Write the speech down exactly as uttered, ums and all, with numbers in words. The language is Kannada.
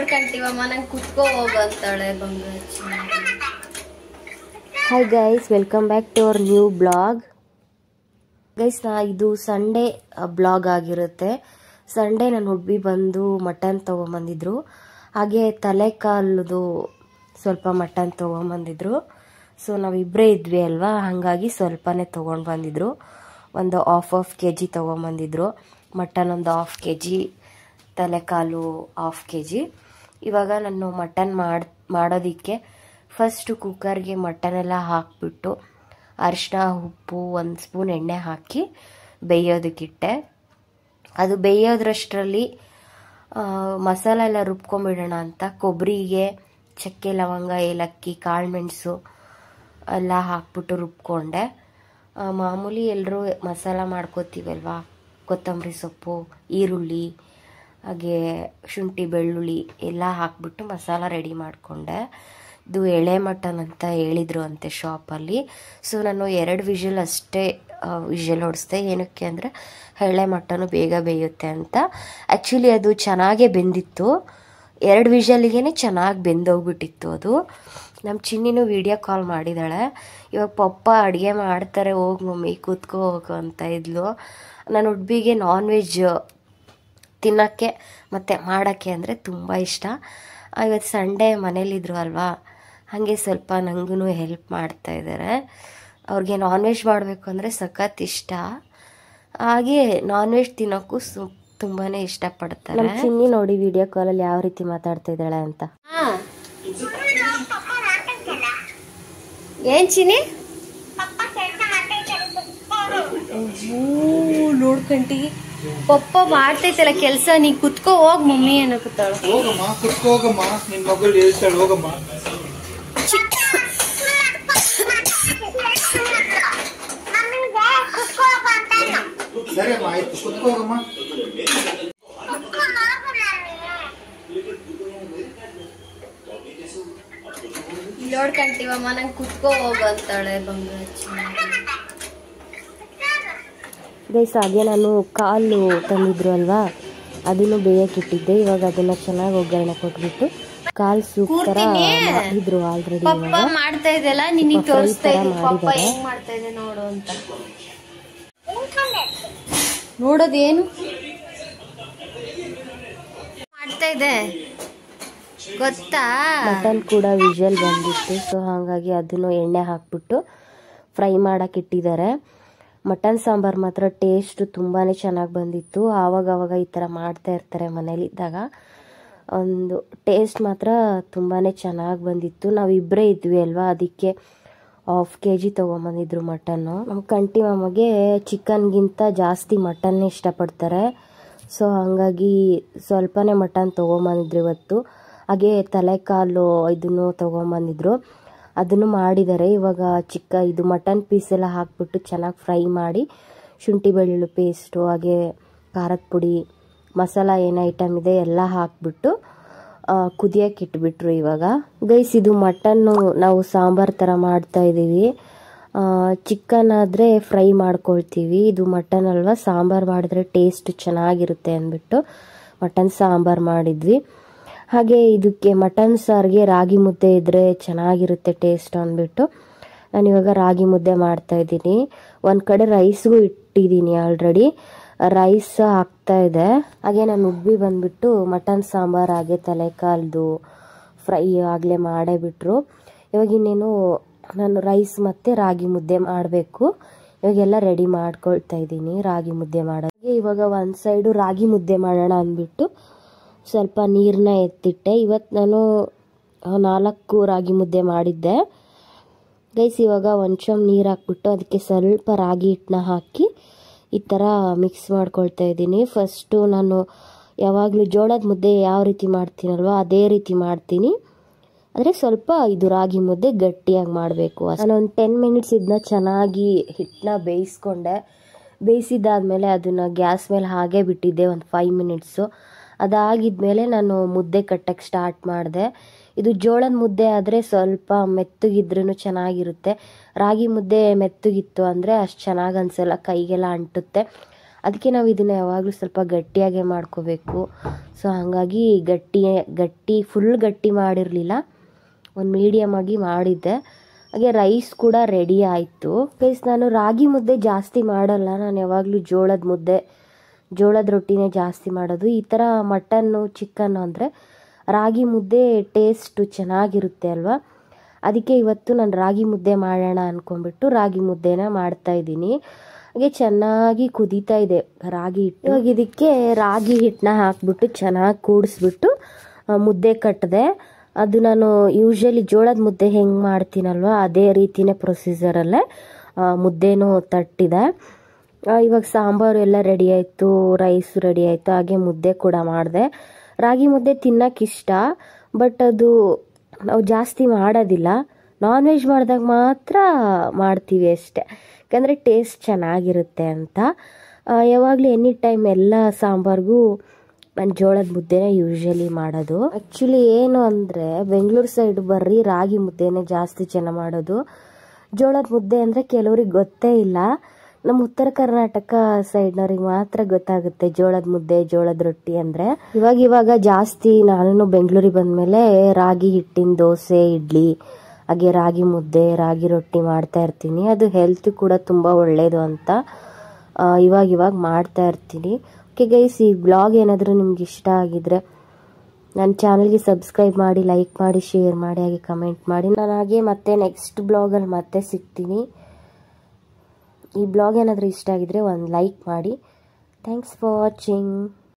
ನೋಡ್ಕೊಂತೀವಮ್ಮ ನಂಗೆ ಕುತ್ಕೋ ಹೋಗಂತಾಳೆ ಬಂಗಾರ. Hi guys, welcome back to our new blog. Guys, ನಾ ಇದು ಸಂಡೇ ಬ್ಲಾಗ್ ಆಗಿರುತ್ತೆ. ಸಂಡೇ ನನ್ನ ಹುಡುಗಿ ಬಂದು ಮಟನ್ ತೊಗೊಂಬಂದಿದ್ರು, ಹಾಗೆ ತಲೆ ಕಾಲದು ಸ್ವಲ್ಪ ಮಟನ್ ತೊಗೊಂಬಂದಿದ್ರು. ಸೊ ನಾವಿಬ್ಬರೇ ಇದ್ವಿ ಅಲ್ವಾ, ಹಾಗಾಗಿ ಸ್ವಲ್ಪನೇ ತೊಗೊಂಡು ಬಂದಿದ್ರು. ಒಂದು ಹಾಫ್ ಹಾಫ್ ಕೆ ಜಿ ತೊಗೊಂಬಂದಿದ್ರು. ಮಟನ್ ಒಂದು ಹಾಫ್ ಕೆ ಜಿ, ತಲೆಕಾಲು ಹಾಫ್ ಕೆ ಜಿ. ಇವಾಗ ನಾನು ಮಟನ್ ಮಾಡಿ ಮಾಡೋದಕ್ಕೆ ಫಸ್ಟು ಕುಕ್ಕರ್ಗೆ ಮಟನೆಲ್ಲ ಹಾಕಿಬಿಟ್ಟು ಅರಿಶಿನ ಉಪ್ಪು ಒಂದು ಸ್ಪೂನ್ ಎಣ್ಣೆ ಹಾಕಿ ಬೇಯೋದಕ್ಕಿಟ್ಟೆ. ಅದು ಬೇಯೋದ್ರಷ್ಟರಲ್ಲಿ ಮಸಾಲ ಎಲ್ಲ ರುಬ್ಕೊಂಬಿಡೋಣ ಅಂತ ಕೊಬ್ಬರಿಗೆ ಚಕ್ಕೆ ಲವಂಗ ಏಲಕ್ಕಿ ಕಾಳುಮೆಣಸು ಎಲ್ಲ ಹಾಕ್ಬಿಟ್ಟು ರುಬ್ಕೊಂಡೆ. ಮಾಮೂಲಿ ಎಲ್ಲರೂ ಮಸಾಲ ಮಾಡ್ಕೋತೀವಲ್ವ, ಕೊತ್ತಂಬರಿ ಸೊಪ್ಪು, ಈರುಳ್ಳಿ, ಹಾಗೆ ಶುಂಠಿ ಬೆಳ್ಳುಳ್ಳಿ ಎಲ್ಲ ಹಾಕ್ಬಿಟ್ಟು ಮಸಾಲ ರೆಡಿ ಮಾಡಿಕೊಂಡೆ. ಇದು ಎಳೆ ಮಟನ್ ಅಂತ ಹೇಳಿದರು ಅಂತೆ ಶಾಪಲ್ಲಿ. ಸೊ ನಾನು ಎರಡು ವಿಷಲ್ ಅಷ್ಟೇ ವಿಷಲ್ ಹೊಡಿಸ್ದೆ. ಏನಕ್ಕೆ ಅಂದರೆ ಎಳೆ ಮಟನು ಬೇಗ ಬೇಯುತ್ತೆ ಅಂತ. ಆ್ಯಕ್ಚುಲಿ ಅದು ಚೆನ್ನಾಗೇ ಬೆಂದಿತ್ತು, ಎರಡು ವಿಷಲಿಗೆ ಚೆನ್ನಾಗಿ ಬೆಂದೋಗ್ಬಿಟ್ಟಿತ್ತು ಅದು. ನಮ್ಮ ಚಿನ್ನಿನೂ ವಿಡಿಯೋ ಕಾಲ್ ಮಾಡಿದ್ದಾಳೆ. ಇವಾಗ ಪಪ್ಪ ಅಡುಗೆ ಮಾಡ್ತಾರೆ, ಹೋಗಿ ಮಮ್ಮಿ ಕೂತ್ಕೋ ಹೋಗು ಅಂತ ಇದ್ಲು. ನನ್ನ ಹುಡುಗಿಗೆ ನಾನ್ ವೆಜ್ ತಿನ್ನೋಕ್ಕೆ ಮತ್ತು ಮಾಡೋಕ್ಕೆ ಅಂದರೆ ತುಂಬ ಇಷ್ಟ. ಇವತ್ತು ಸಂಡೇ ಮನೇಲಿದ್ರು ಅಲ್ವಾ, ಹಾಗೆ ಸ್ವಲ್ಪ ನನಗೂ ಹೆಲ್ಪ್ ಮಾಡ್ತಾಯಿದ್ದಾರೆ. ಅವ್ರಿಗೆ ನಾನ್ ವೆಜ್ ಮಾಡಬೇಕು ಅಂದರೆ ಸಖತ್ ಇಷ್ಟ. ಹಾಗೆ ನಾನ್ ವೆಜ್ ತಿನ್ನೋಕ್ಕೂ ಸು ತುಂಬಾ ಇಷ್ಟಪಡ್ತಾರೆ. ನಮ್ಮ ಚಿನ್ನಿ ನೋಡಿ ವಿಡಿಯೋ ಕಾಲಲ್ಲಿ ಯಾವ ರೀತಿ ಮಾತಾಡ್ತಾ ಇದ್ದಾಳೆ ಅಂತ. ಏನ್ ಚಿನ್ನಿ ನೋಡ್ಕಂಟಿ ಪಪ್ಪ ಮಾಡ್ತೈತಲ್ಲ ಕೆಲಸ, ನೀ ಕುತ್ಕೋ ಹೋಗ್ ಮಮ್ಮಿ ಅನ್ನಕತ್ತಾಳ. ಹೋಗಮ್ಮ ಕುತ್ಕೋ ಹೋಗಮ್ಮ, ನಿನ್ ಮಗಳು ಹೇಳ್ತಾಳೆ ಹೋಗಮ್ಮ. ಸರಿ ಅಮ್ಮ, ಆಯ್ತು ಕುತ್ಕೋ ಹೋಗಮ್ಮ. ನೋಡ್ಕಂತೀವಮ್ಮ ನಂಗೆ ಕುತ್ಕೋ ಹೋಗಂತಾಳೆ ಬಂಗಾರ. ಗೈಸ್, ಹಾಗೆ ನಾನು ಕಾಲು ತಂದಿದ್ರು ಅಲ್ವಾ, ಅದನ್ನು ಬೇಯಕ್ಕಿಟ್ಟಿದ್ದೆ. ಇವಾಗ ಅದನ್ನ ಚೆನ್ನಾಗಿ ಒಗ್ಗರಣೆ ಕೊಟ್ಬಿಟ್ಟು ಕಾಲು ಸೂಪ್ ಥರ ಮಾಡಿದ್ರು ಆಲ್ರೆಡಿ. ಪಪ್ಪ ಮಾಡ್ತಾ ಇದೆಲ್ಲ ನಿನಗೆ ತೋರಿಸ್ತಾ ಇದ್ದೀನಿ ಪಪ್ಪ ಹೆಂಗ್ ಮಾಡ್ತಾ ಇದೆ ನೋಡು ಅಂತ. ನೋಡೋದೇನು ಮಾಡ್ತಾ ಇದೆ ಗೊತ್ತಾ? ಮಟನ್ ಕೂಡ ವಿಷಲ್ ಬಂದಿತ್ತು, ಸೊ ಹಾಗಾಗಿ ಅದನ್ನು ಎಣ್ಣೆ ಹಾಕ್ಬಿಟ್ಟು ಫ್ರೈ ಮಾಡಕ್ಕೆ ಇಟ್ಟಿದ್ದಾರೆ. ಮಟನ್ ಸಾಂಬಾರು ಮಾತ್ರ ಟೇಸ್ಟ್ ತುಂಬಾ ಚೆನ್ನಾಗಿ ಬಂದಿತ್ತು. ಆವಾಗ ಆವಾಗ ಈ ಥರ ಮಾಡ್ತಾ ಇರ್ತಾರೆ ಮನೇಲಿದ್ದಾಗ. ಒಂದು ಟೇಸ್ಟ್ ಮಾತ್ರ ತುಂಬಾ ಚೆನ್ನಾಗಿ ಬಂದಿತ್ತು. ನಾವಿಬ್ಬರೇ ಇದ್ವಿ ಅಲ್ವಾ, ಅದಕ್ಕೆ ಹಾಫ್ ಕೆ ಜಿ ತೊಗೊಂಬಂದಿದ್ರು ಮಟನ್ನು. ನಮ್ಮ ಕಂಟಿ ಮಾಮಗೆ ಚಿಕನ್ಗಿಂತ ಜಾಸ್ತಿ ಮಟನ್ನೇ ಇಷ್ಟಪಡ್ತಾರೆ. ಸೊ ಹಾಗಾಗಿ ಸ್ವಲ್ಪನೇ ಮಟನ್ ತೊಗೊಂಬಂದಿದ್ರು ಇವತ್ತು. ಹಾಗೆ ತಲೆಕಾಲು ಇದನ್ನು ತೊಗೊಂಬಂದಿದ್ರು, ಅದನ್ನು ಮಾಡಿದ್ದಾರೆ. ಇವಾಗ ಚಿಕ್ಕ ಇದು ಮಟನ್ ಪೀಸೆಲ್ಲ ಹಾಕ್ಬಿಟ್ಟು ಚೆನ್ನಾಗಿ ಫ್ರೈ ಮಾಡಿ ಶುಂಠಿ ಬೆಳ್ಳುಳ್ಳಿ ಪೇಸ್ಟು ಹಾಗೆ ಖಾರದ ಪುಡಿ ಮಸಾಲ ಏನು ಐಟಮ್ ಇದೆ ಎಲ್ಲ ಹಾಕ್ಬಿಟ್ಟು ಕುದಿಯೋಕೆ ಇಟ್ಬಿಟ್ರು. ಇವಾಗ ಗೈಸ್, ಇದು ಮಟನ್ನು ನಾವು ಸಾಂಬಾರು ಥರ ಮಾಡ್ತಾ ಇದ್ದೀವಿ. ಚಿಕನ್ ಆದರೆ ಫ್ರೈ ಮಾಡ್ಕೊಳ್ತೀವಿ, ಇದು ಮಟನ್ ಅಲ್ವಾ, ಸಾಂಬಾರು ಮಾಡಿದ್ರೆ ಟೇಸ್ಟ್ ಚೆನ್ನಾಗಿರುತ್ತೆ ಅಂದ್ಬಿಟ್ಟು ಮಟನ್ ಸಾಂಬಾರು ಮಾಡಿದ್ವಿ. ಹಾಗೆ ಇದಕ್ಕೆ ಮಟನ್ ಸಾರಿಗೆ ರಾಗಿ ಮುದ್ದೆ ಇದ್ದರೆ ಚೆನ್ನಾಗಿರುತ್ತೆ ಟೇಸ್ಟ್ ಅಂದ್ಬಿಟ್ಟು ನಾನಿವಾಗ ರಾಗಿ ಮುದ್ದೆ ಮಾಡ್ತಾಯಿದ್ದೀನಿ. ಒಂದು ಕಡೆ ರೈಸ್ಗೂ ಇಟ್ಟಿದ್ದೀನಿ ಆಲ್ರೆಡಿ, ರೈಸ್ ಹಾಕ್ತಾ ಇದೆ. ಹಾಗೆ ನಾನು ಉಬ್ಬಿ ಬಂದುಬಿಟ್ಟು ಮಟನ್ ಸಾಂಬಾರು ಹಾಗೆ ತಲೆಕಾಲ್ದು ಫ್ರೈ ಆಗಲೇ ಮಾಡೇ ಬಿಟ್ಟರು. ಇವಾಗ ಇನ್ನೇನು ನಾನು ರೈಸ್ ಮತ್ತು ರಾಗಿ ಮುದ್ದೆ ಮಾಡಬೇಕು. ಇವಾಗೆಲ್ಲ ರೆಡಿ ಮಾಡ್ಕೊಳ್ತಾ ಇದ್ದೀನಿ ರಾಗಿ ಮುದ್ದೆ ಮಾಡೋಕ್ಕೆ. ಇವಾಗ ಒಂದು ಸೈಡು ರಾಗಿ ಮುದ್ದೆ ಮಾಡೋಣ ಅಂದ್ಬಿಟ್ಟು ಸ್ವಲ್ಪ ನೀರನ್ನ ಎತ್ತಿಟ್ಟೆ. ಇವತ್ತು ನಾನು ನಾಲ್ಕು ರಾಗಿ ಮುದ್ದೆ ಮಾಡಿದ್ದೆ ಗೈಸ್. ಇವಾಗ ಒಂದು ಚಮ್ ನೀರು ಹಾಕ್ಬಿಟ್ಟು ಅದಕ್ಕೆ ಸ್ವಲ್ಪ ರಾಗಿ ಹಿಟ್ಟನ್ನ ಹಾಕಿ ಈ ಥರ ಮಿಕ್ಸ್ ಮಾಡ್ಕೊಳ್ತಾ ಇದ್ದೀನಿ. ಫಸ್ಟು ನಾನು ಯಾವಾಗಲೂ ಜೋಳದ ಮುದ್ದೆ ಯಾವ ರೀತಿ ಮಾಡ್ತೀನಲ್ವ ಅದೇ ರೀತಿ ಮಾಡ್ತೀನಿ, ಆದರೆ ಸ್ವಲ್ಪ ಇದು ರಾಗಿ ಮುದ್ದೆ ಗಟ್ಟಿಯಾಗಿ ಮಾಡಬೇಕು. ನಾನು ಒಂದು ಟೆನ್ ಮಿನಿಟ್ಸ್ ಇದನ್ನ ಚೆನ್ನಾಗಿ ಹಿಟ್ಟನ್ನ ಬೇಯಿಸ್ಕೊಂಡೆ. ಬೇಯಿಸಿದ್ದಾದಮೇಲೆ ಅದನ್ನು ಗ್ಯಾಸ್ ಮೇಲೆ ಹಾಗೆ ಬಿಟ್ಟಿದ್ದೆ ಒಂದು ಫೈವ್ ಮಿನಿಟ್ಸು. ಅದಾಗಿದ್ಮೇಲೆ ನಾನು ಮುದ್ದೆ ಕಟ್ಟಕ್ಕೆ ಸ್ಟಾರ್ಟ್ ಮಾಡಿದೆ. ಇದು ಜೋಳದ ಮುದ್ದೆ ಆದರೆ ಸ್ವಲ್ಪ ಮೆತ್ತಗಿದ್ರೂ ಚೆನ್ನಾಗಿರುತ್ತೆ. ರಾಗಿ ಮುದ್ದೆ ಮೆತ್ತಗಿತ್ತು ಅಂದರೆ ಅಷ್ಟು ಚೆನ್ನಾಗಿ ಅನಿಸಲ್ಲ, ಕೈಗೆಲ್ಲ ಅಂಟುತ್ತೆ. ಅದಕ್ಕೆ ನಾವು ಇದನ್ನು ಯಾವಾಗಲೂ ಸ್ವಲ್ಪ ಗಟ್ಟಿಯಾಗೆ ಮಾಡ್ಕೋಬೇಕು. ಸೊ ಹಾಗಾಗಿ ಗಟ್ಟಿ ಗಟ್ಟಿ ಫುಲ್ ಗಟ್ಟಿ ಮಾಡಿರಲಿಲ್ಲ, ಒಂದು ಮೀಡಿಯಮ್ ಆಗಿ ಮಾಡಿದ್ದೆ. ಹಾಗೆ ರೈಸ್ ಕೂಡ ರೆಡಿ ಆಯಿತು. ಗೈಸ್ ನಾನು ರಾಗಿ ಮುದ್ದೆ ಜಾಸ್ತಿ ಮಾಡಲ್ಲ, ನಾನು ಯಾವಾಗಲೂ ಜೋಳದ ಮುದ್ದೆ ಜೋಳದ ರೊಟ್ಟಿನೇ ಜಾಸ್ತಿ ಮಾಡೋದು. ಈ ಥರ ಮಟನ್ನು ಚಿಕನ್ನು ಅಂದರೆ ರಾಗಿ ಮುದ್ದೆ ಟೇಸ್ಟು ಚೆನ್ನಾಗಿರುತ್ತೆ ಅಲ್ವಾ, ಅದಕ್ಕೆ ಇವತ್ತು ನಾನು ರಾಗಿ ಮುದ್ದೆ ಮಾಡೋಣ ಅಂದ್ಕೊಂಡ್ಬಿಟ್ಟು ರಾಗಿ ಮುದ್ದೆನ ಮಾಡ್ತಾಯಿದ್ದೀನಿ. ಹಾಗೆ ಚೆನ್ನಾಗಿ ಕುದೀತಾ ಇದೆ ರಾಗಿ ಹಿಟ್ಟು. ಇವಾಗ ಇದಕ್ಕೆ ರಾಗಿ ಹಿಟ್ಟನ್ನ ಹಾಕ್ಬಿಟ್ಟು ಚೆನ್ನಾಗಿ ಕೂಡಿಸ್ಬಿಟ್ಟು ಮುದ್ದೆ ಕಟ್ಟಿದೆ. ಅದು ನಾನು ಯೂಶ್ವಲಿ ಜೋಳದ ಮುದ್ದೆ ಹೆಂಗೆ ಮಾಡ್ತೀನಲ್ವ ಅದೇ ರೀತಿಯೇ ಪ್ರೊಸೀಜರಲ್ಲೇ ಮುದ್ದೆನೂ ತಟ್ಟಿದೆ. ಇವಾಗ ಸಾಂಬಾರು ಎಲ್ಲ ರೆಡಿ ಆಯಿತು, ರೈಸು ರೆಡಿ ಆಯಿತು, ಹಾಗೆ ಮುದ್ದೆ ಕೂಡ ಮಾಡಿದೆ. ರಾಗಿ ಮುದ್ದೆ ತಿನ್ನೋಕೆ ಇಷ್ಟ, ಬಟ್ ಅದು ನಾವು ಜಾಸ್ತಿ ಮಾಡೋದಿಲ್ಲ. ನಾನ್ ವೆಜ್ ಮಾಡಿದಾಗ ಮಾತ್ರ ಮಾಡ್ತೀವಿ ಅಷ್ಟೆ, ಯಾಕಂದರೆ ಟೇಸ್ಟ್ ಚೆನ್ನಾಗಿರುತ್ತೆ ಅಂತ. ಯಾವಾಗಲೂ ಎನಿ ಟೈಮ್ ಎಲ್ಲ ಸಾಂಬಾರಿಗೂ ನಾನು ಜೋಳದ ಮುದ್ದೆನೇ ಯೂಶ್ವಲಿ ಮಾಡೋದು. ಆ್ಯಕ್ಚುಲಿ ಏನು ಅಂದರೆ ಬೆಂಗಳೂರು ಸೈಡ್ ಬರ್ರಿ ರಾಗಿ ಮುದ್ದೆನೇ ಜಾಸ್ತಿ ಜನ ಮಾಡೋದು. ಜೋಳದ ಮುದ್ದೆ ಅಂದರೆ ಕೆಲವ್ರಿಗೆ ಗೊತ್ತೇ ಇಲ್ಲ. ನಮ್ಮ ಉತ್ತರ ಕರ್ನಾಟಕ ಸೈಡ್ನವ್ರಿಗೆ ಮಾತ್ರ ಗೊತ್ತಾಗುತ್ತೆ ಜೋಳದ ಮುದ್ದೆ ಜೋಳದ ರೊಟ್ಟಿ ಅಂದರೆ. ಇವಾಗ ಇವಾಗ ಜಾಸ್ತಿ ನಾನು ಬೆಂಗಳೂರಿಗೆ ಬಂದಮೇಲೆ ರಾಗಿ ಹಿಟ್ಟಿನ ದೋಸೆ, ಇಡ್ಲಿ, ಹಾಗೆ ರಾಗಿ ಮುದ್ದೆ, ರಾಗಿ ರೊಟ್ಟಿ ಮಾಡ್ತಾ ಇರ್ತೀನಿ. ಅದು ಹೆಲ್ತ್ ಕೂಡ ತುಂಬ ಒಳ್ಳೆಯದು ಅಂತ ಇವಾಗ ಇವಾಗ ಮಾಡ್ತಾ ಇರ್ತೀನಿ. ಓಕೆ ಗೈಸ್, ಈ ಬ್ಲಾಗ್ ಏನಾದರೂ ನಿಮ್ಗೆ ಇಷ್ಟ ಆಗಿದ್ರೆ ನನ್ನ ಚಾನಲ್ಗೆ ಸಬ್ಸ್ಕ್ರೈಬ್ ಮಾಡಿ, ಲೈಕ್ ಮಾಡಿ, ಶೇರ್ ಮಾಡಿ, ಹಾಗೆ ಕಮೆಂಟ್ ಮಾಡಿ. ನಾನು ಹಾಗೆ ಮತ್ತೆ ನೆಕ್ಸ್ಟ್ ಬ್ಲಾಗಲ್ಲಿ ಮತ್ತೆ ಸಿಗ್ತೀನಿ. ಈ ಬ್ಲಾಗ್ ಏನಾದರೂ ಇಷ್ಟ ಆಗಿದ್ರೆ ಒಂದು ಲೈಕ್ ಮಾಡಿ. Thanks for watching.